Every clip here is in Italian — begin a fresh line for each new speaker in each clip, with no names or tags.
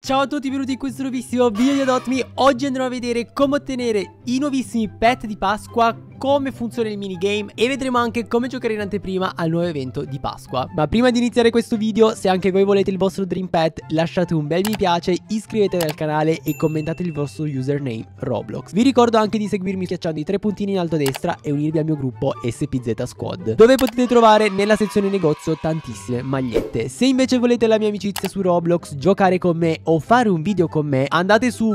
Ciao a tutti, benvenuti in questo nuovissimo video di Adopt Me. Oggi andremo a vedere come ottenere i nuovissimi pet di Pasqua, come funziona il minigame e vedremo anche come giocare in anteprima al nuovo evento di Pasqua. Ma prima di iniziare questo video, se anche voi volete il vostro Dream Pet, lasciate un bel mi piace, iscrivetevi al canale e commentate il vostro username Roblox. Vi ricordo anche di seguirmi schiacciando i tre puntini in alto a destra e unirvi al mio gruppo SPZ Squad, dove potete trovare nella sezione negozio tantissime magliette. Se invece volete la mia amicizia su Roblox, giocare con me o fare un video con me, andate su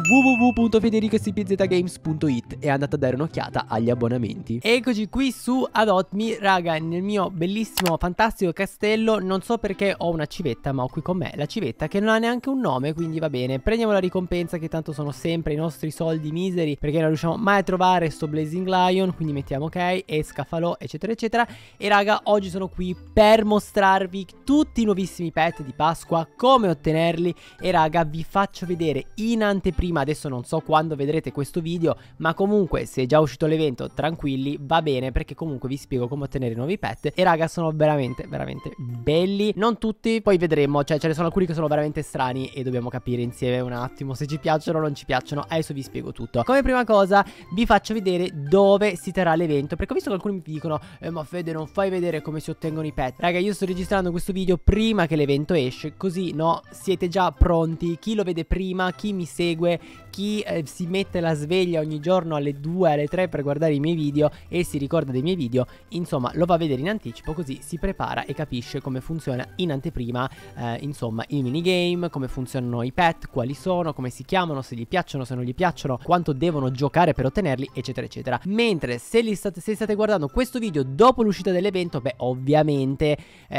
www.federicosppzgames.it e andate a dare un'occhiata agli abbonamenti. Eccoci qui su Adopt Me, raga, nel mio bellissimo, fantastico castello. Non so perché ho una civetta, ma ho qui con me la civetta che non ha neanche un nome, quindi va bene. Prendiamo la ricompensa, che tanto sono sempre i nostri soldi miseri, perché non riusciamo mai a trovare sto Blazing Lion, quindi mettiamo ok, e Scafalò, eccetera eccetera. E raga, oggi sono qui per mostrarvi tutti i nuovissimi pet di Pasqua, come ottenerli. E raga, vi faccio vedere in anteprima, adesso non so quando vedrete questo video, ma comunque se è già uscito l'evento, tranquilli, va bene, perché comunque vi spiego come ottenere i nuovi pet. E raga, sono veramente belli. Non tutti, poi vedremo, cioè ce ne sono alcuni che sono veramente strani e dobbiamo capire insieme un attimo se ci piacciono o non ci piacciono. Adesso vi spiego tutto. Come prima cosa vi faccio vedere dove si terrà l'evento, perché ho visto che alcuni mi dicono ma Fede, non fai vedere come si ottengono i pet. Raga, io sto registrando questo video prima che l'evento esce, così no, siete già pronti. Chi lo vede prima, chi mi segue, chi si mette la sveglia ogni giorno alle 2, alle 3 per guardare i miei video e si ricorda dei miei video, insomma lo va a vedere in anticipo, così si prepara e capisce come funziona in anteprima, insomma il minigame, come funzionano i pet, quali sono, come si chiamano, se gli piacciono, se non gli piacciono, quanto devono giocare per ottenerli, eccetera eccetera. Mentre se state guardando questo video dopo l'uscita dell'evento, beh ovviamente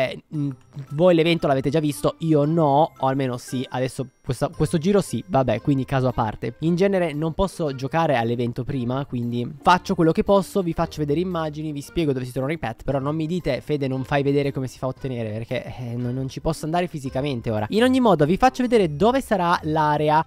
voi l'evento l'avete già visto, io no, o almeno sì, adesso questo giro sì, vabbè, quindi caso a parte. In genere non posso giocare all'evento prima, quindi faccio quello che posso, vi faccio vedere immagini, vi spiego dove si trovano i pet, però non mi dite Fede non fai vedere come si fa a ottenere, perché non ci posso andare fisicamente ora. In ogni modo vi faccio vedere dove sarà l'area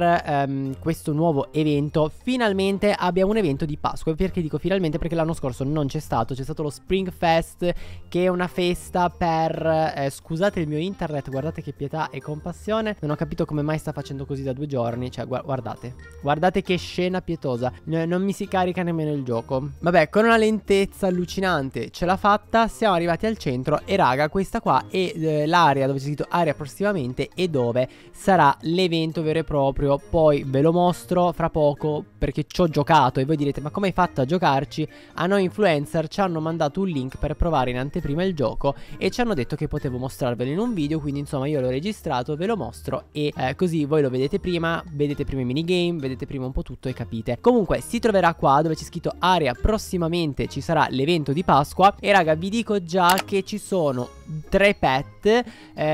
per questo nuovo evento. Finalmente abbiamo un evento di Pasqua. Perché dico finalmente? Perché l'anno scorso non c'è stato, c'è stato lo Spring Fest, che è una festa per scusate il mio internet, guardate che pietà e compassione, non ho capito come mai sta facendo così da 2 giorni. Cioè guardate che scena pietosa, non mi si carica nemmeno il gioco. Vabbè, con una lentezza allucinante ce l'ha fatta. Siamo arrivati al centro e raga, questa qua è l'area dove c'è scritto area prossimamente e dove sarà l'evento vero e proprio. Poi ve lo mostro fra poco, perché ci ho giocato e voi direte ma come hai fatto a giocarci? A noi influencer ci hanno mandato un link per provare in anteprima il gioco e ci hanno detto che potevo mostrarvelo in un video, quindi insomma io l'ho registrato, ve lo mostro e così voi lo vedete prima i minigame, vedete prima un po' tutto e capite. Comunque si troverà qua dove c'è scritto area prossimamente, ci sarà l'evento di Pasqua. E raga, vi dico già che ci sono 3 pet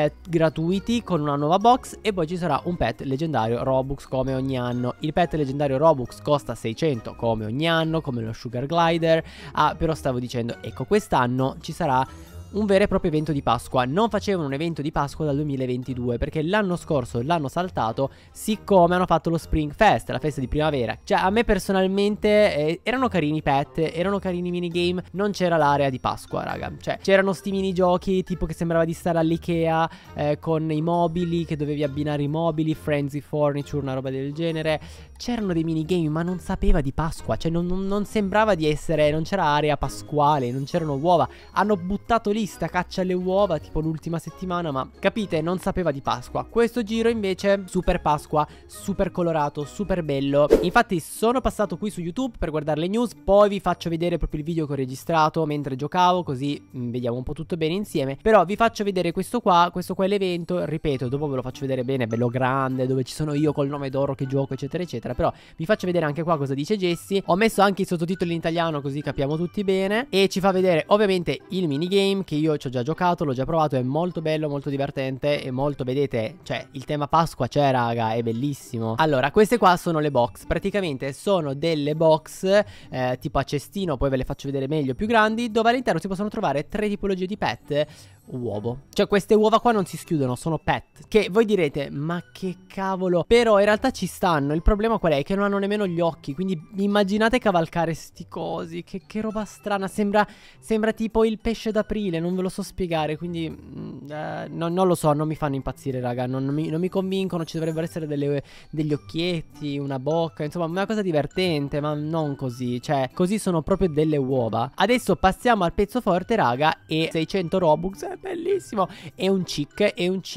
gratuiti con una nuova box e poi ci sarà un pet leggendario Robux come ogni anno. Il pet leggendario Robux costa 600 come ogni anno, come lo Sugar Glider. Però stavo dicendo, ecco, quest'anno ci sarà un vero e proprio evento di Pasqua. Non facevano un evento di Pasqua dal 2022 perché l'anno scorso l'hanno saltato, siccome hanno fatto lo Spring Fest, la festa di primavera. Cioè a me personalmente erano carini i pet, erano carini i minigame, non c'era l'area di Pasqua raga. Cioè c'erano sti minigiochi tipo che sembrava di stare all'Ikea con i mobili, che dovevi abbinare i mobili, Frenzy Furniture, una roba del genere. C'erano dei minigame ma non sapeva di Pasqua, cioè non sembrava di essere, non c'era area pasquale, non c'erano uova. Hanno buttato lì sta caccia alle uova tipo l'ultima settimana, ma capite, non sapeva di Pasqua. Questo giro invece super Pasqua, super colorato, super bello. Infatti sono passato qui su YouTube per guardare le news, poi vi faccio vedere proprio il video che ho registrato mentre giocavo, così vediamo un po' tutto bene insieme. Però vi faccio vedere questo qua è l'evento, ripeto, dopo ve lo faccio vedere bene, bello grande, dove ci sono io col nome d'oro che gioco eccetera eccetera. Però vi faccio vedere anche qua cosa dice Jessie. Ho messo anche i sottotitoli in italiano così capiamo tutti bene. E ci fa vedere ovviamente il minigame, che io ci ho già giocato, l'ho già provato, è molto bello, molto divertente e molto, vedete, cioè il tema Pasqua c'è raga, è bellissimo. Allora, queste qua sono le box, praticamente sono delle box tipo a cestino, poi ve le faccio vedere meglio, più grandi, dove all'interno si possono trovare 3 tipologie di pet. uovo. Cioè queste uova qua non si schiudono, sono pet. Che voi direte, ma che cavolo. Però in realtà ci stanno. Il problema qual è? Che non hanno nemmeno gli occhi. Quindi immaginate cavalcare sti cosi. Che roba strana. Sembra tipo il pesce d'aprile. Non ve lo so spiegare. Quindi non lo so, non mi fanno impazzire raga. Non mi convincono. Ci dovrebbero essere degli occhietti, una bocca. Insomma una cosa divertente. Ma non così. Cioè così sono proprio delle uova. Adesso passiamo al pezzo forte raga. E 600 Robux. È bellissimo. È un chick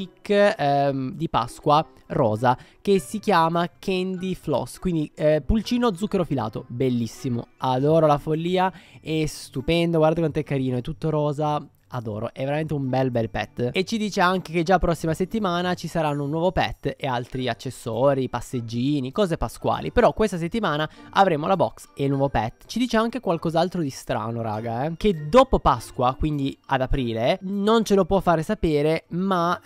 di Pasqua rosa che si chiama Candy Floss. Quindi pulcino zucchero filato. Bellissimo. Adoro la follia. È stupendo. Guarda quanto è carino. È tutto rosa. Adoro, è veramente un bel pet. E ci dice anche che già prossima settimana ci saranno un nuovo pet e altri accessori, passeggini, cose pasquali. Però questa settimana avremo la box e il nuovo pet. Ci dice anche qualcos'altro di strano raga, che dopo Pasqua, quindi ad aprile, non ce lo può fare sapere, ma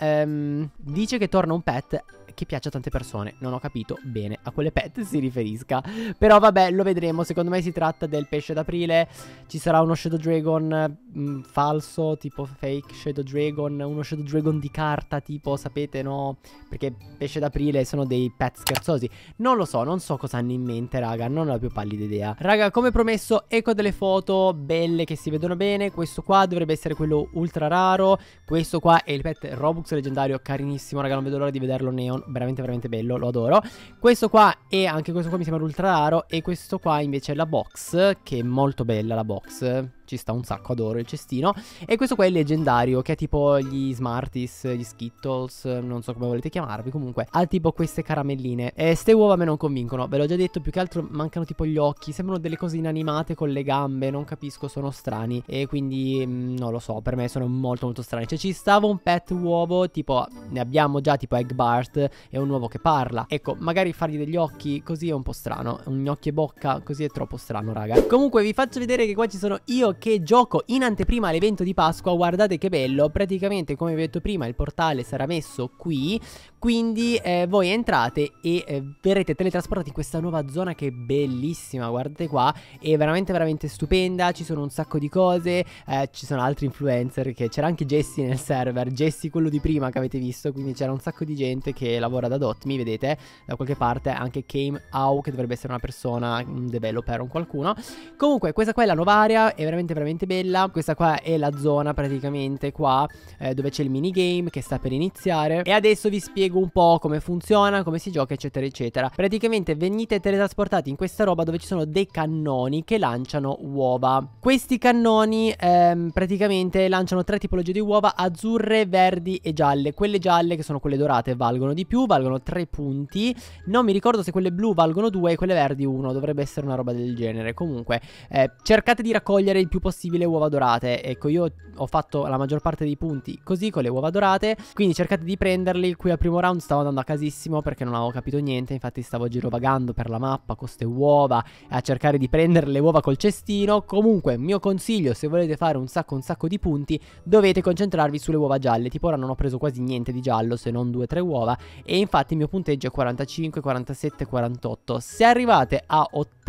dice che torna un pet che piace a tante persone. Non ho capito bene a quale pet si riferisca, però vabbè, lo vedremo. Secondo me si tratta del pesce d'aprile. Ci sarà uno Shadow Dragon falso, tipo fake Shadow Dragon, uno Shadow Dragon di carta, tipo, sapete, no? Perché pesce d'aprile sono dei pet scherzosi. Non lo so, non so cosa hanno in mente, raga, non ho la più pallida idea. Raga, come promesso, ecco delle foto belle che si vedono bene. Questo qua dovrebbe essere quello ultra raro. Questo qua è il pet Robux leggendario, carinissimo, raga, non vedo l'ora di vederlo neon. Veramente bello, lo adoro. Questo qua e anche questo qua mi sembra ultra raro. E questo qua invece è la box, che è molto bella la box. Ci sta un sacco, adoro il cestino. E questo qua è il leggendario, che è tipo gli Smarties, gli Skittles, non so come volete chiamarvi. Comunque ha tipo queste caramelline. E ste uova a me non convincono, ve l'ho già detto. Più che altro mancano tipo gli occhi. Sembrano delle cose inanimate con le gambe. Non capisco, sono strani. E quindi non lo so, per me sono molto strani. Cioè ci stava un pet uovo, tipo ne abbiamo già, tipo Egg Bart. È un uovo che parla. Ecco, magari fargli degli occhi così è un po' strano. Un occhio e bocca così è troppo strano raga. Comunque vi faccio vedere che qua ci sono io che gioco in anteprima all'evento di Pasqua. Guardate che bello. Praticamente come vi ho detto prima, il portale sarà messo qui. Quindi voi entrate e verrete teletrasportati in questa nuova zona che è bellissima. Guardate qua, è veramente stupenda. Ci sono un sacco di cose. Ci sono altri influencer, che c'era anche Jessie nel server. Jessie quello di prima che avete visto. Quindi c'era un sacco di gente che lavora da Dotmi, vedete, da qualche parte. Anche Kame Au, che dovrebbe essere una persona, un developer o qualcuno. Comunque questa qua è la nuova area, è veramente bella. Questa qua è la zona praticamente qua dove c'è il minigame che sta per iniziare. E adesso vi spiego un po' come funziona, come si gioca eccetera. Praticamente venite teletrasportati in questa roba dove ci sono dei cannoni che lanciano uova. Questi cannoni praticamente lanciano tre tipologie di uova: azzurre, verdi e gialle. Quelle gialle, che sono quelle dorate, valgono di più, valgono 3 punti. Non mi ricordo se quelle blu valgono 2 e quelle verdi 1, dovrebbe essere una roba del genere. Comunque cercate di raccogliere il più possibile uova dorate. Ecco, io ho fatto la maggior parte dei punti così con le uova dorate, quindi cercate di prenderli. Qui al primo round stavo andando a casissimo perché non avevo capito niente, infatti stavo girovagando per la mappa con queste uova a cercare di prendere le uova col cestino. Comunque mio consiglio, se volete fare un sacco di punti, dovete concentrarvi sulle uova gialle. Tipo ora non ho preso quasi niente di giallo, se non 2-3 uova, e infatti il mio punteggio è 45, 47, 48. Se arrivate a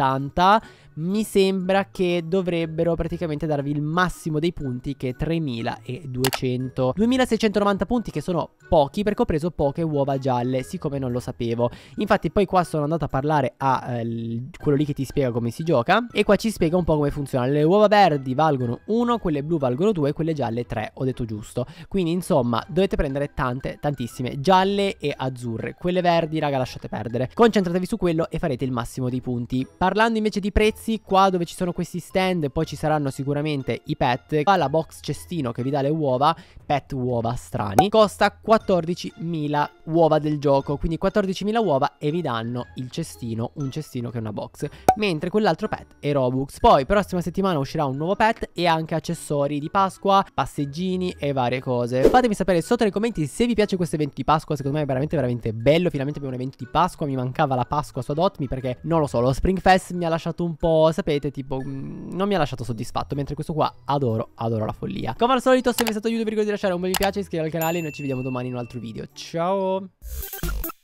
80 mi sembra che dovrebbero praticamente darvi il massimo dei punti, che è 3200, 2690 punti, che sono pochi perché ho preso poche uova gialle, siccome non lo sapevo. Infatti poi qua sono andato a parlare a quello lì che ti spiega come si gioca, e qua ci spiega un po' come funziona. Le uova verdi valgono 1, quelle blu valgono 2, quelle gialle 3, ho detto giusto. Quindi insomma dovete prendere tantissime gialle e azzurre. Quelle verdi raga lasciate perdere, concentratevi su quello e farete il massimo dei punti. Parlando invece di prezzi, qua dove ci sono questi stand, poi ci saranno sicuramente i pet. Qua la box cestino che vi dà le uova, pet uova strani, costa 14.000 uova del gioco, quindi 14.000 uova e vi danno il cestino, un cestino che è una box, mentre quell'altro pet è Robux. Poi prossima settimana uscirà un nuovo pet e anche accessori di Pasqua, passeggini e varie cose. Fatemi sapere sotto nei commenti se vi piace questo evento di Pasqua. Secondo me è veramente bello, finalmente abbiamo un evento di Pasqua. Mi mancava la Pasqua su Adotmi perché non lo so, lo Spring Fest mi ha lasciato un po', sapete, tipo non mi ha lasciato soddisfatto, mentre questo qua adoro la follia. Come al solito, se vi è stato aiuto vi ricordo di lasciare un bel mi piace, iscrivervi al canale e noi ci vediamo domani in un altro video. Ciao.